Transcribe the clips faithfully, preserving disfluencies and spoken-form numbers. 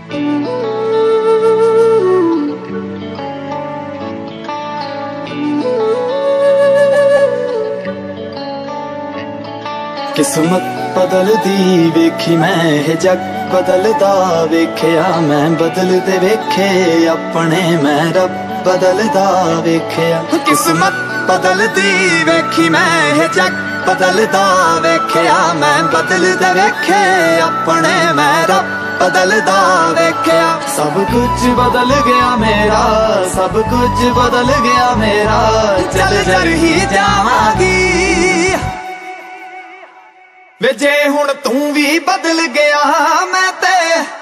किस्मत बदलदी वेखी मैं जग बदलदा वेख्या मैं बदलदे वेखे अपने मैं रब बदलदा वेख्या। किस्मत बदलदी वेखी मैं जग बदलदा वेख्या मैं बदलदे वेखे अपने मैं रब बदलदा वेख्या। सब कुछ बदल गया मेरा, सब कुछ बदल गया मेरा, चल चल ही जावांगी वे जे हुण तू भी बदल गया मैं ते,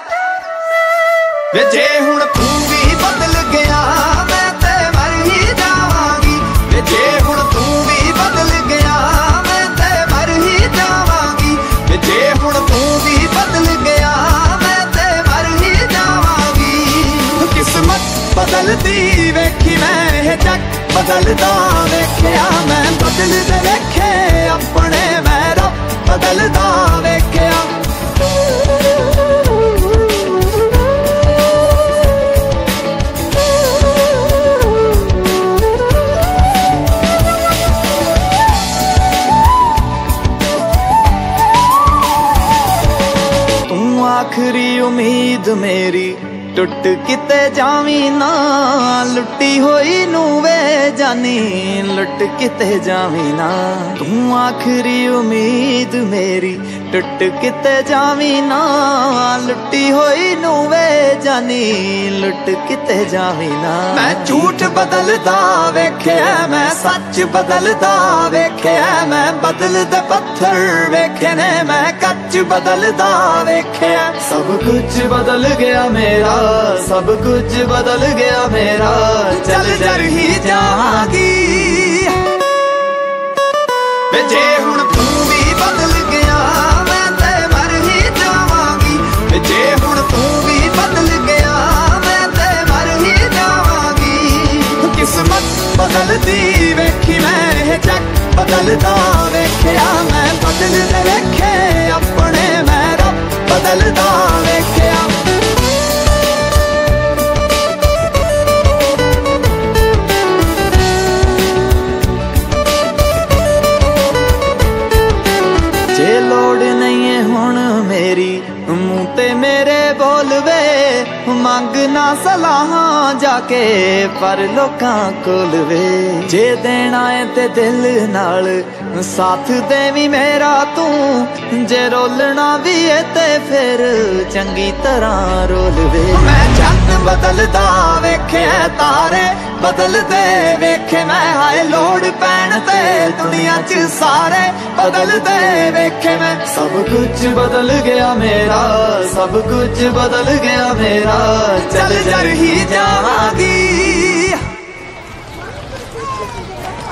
वे जे हुण तू भी बदल गया मैं ते मर ही जावांगी। वे जे हुण तू भी बदल गया मैं ते मर ही जावांगी। वे जे हुण तू भी बदल गया मैं ते मर ही जावांगी। किस्मत बदलदी वेखी मैं जग बदलदा वेख्या मैं बदलदे वेखे अपने मैं रब बदलदा वेख्या। तू आखरी उम्मीद मेरी टुट किते जावी ना, लुटी होई नू वे जानी लुट किते जावी ना। तू आखरी उम्मीद मेरी टुट किते जावी ना, लुटी होई नू वे जानी लुट किते जावी ना। मैं झूठ बदलदा वेख्या मैं सच बदलदा वेख्या मैं बदलदे पत्थर वेखे ने मैं कच बदलदा वेख्या। सब कुछ बदल गया मेरा, सब कुछ बदल गया मेरा, चल चल ही जावांगी वे जे हुण तू भी बदल गया मैं ते मर ही जावांगी। वे जे हुण तू भी बदल गया मैं ते मर ही जावांगी। किस्मत बदलदी वेखी मैं जग बदलदा वेख्या मैं बदलदे वेखे अपने मैं रब बदलदा वेख्या। जे लोड़ नहीं है हुण मेरी मुँह ते मेरे बोलवे, मंगना सलाहां जाके पर लोकां कोल वे। जे देना है ते दिल नाल साथ देवी मेरा तू, जे रोलना भी है ते फिर चंगी तरह रोल वे। मैं चंद बदलदा वेखे तारे बदलदे वेखे मैं, हाय लोड़ पैण ते दुनिया च सारे बदलदे वेखे मैं। सब कुछ बदल गया मेरा, सब कुछ बदल गया मेरा, चल चल ही जावांगी।